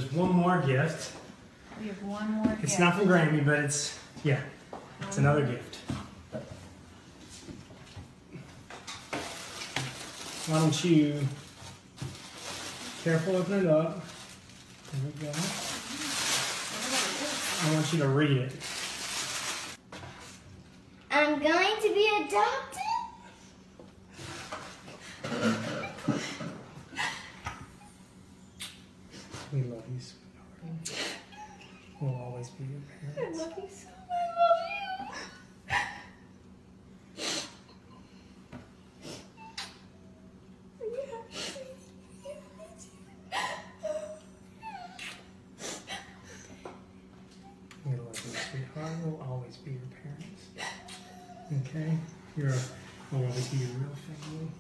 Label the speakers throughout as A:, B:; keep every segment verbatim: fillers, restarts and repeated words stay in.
A: there's one more gift.
B: We have one more gift.
A: It's not from Grammy, but it's, yeah, it's another gift. Why don't you, careful open it up. There we go. I want you to read it.
C: I'm going to be adopted?
A: We love you, sweetheart. We'll always be your parents.
C: I love you so much. I love you.
A: We love you, sweetheart. We'll always be your parents. Okay? You're, we'll always be your real family.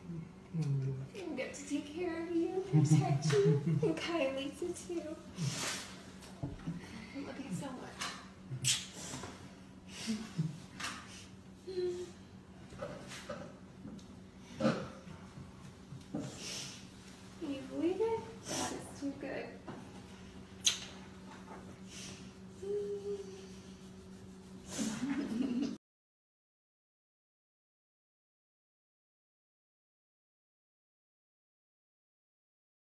C: I get to take care of you, protect you, and Kylie too.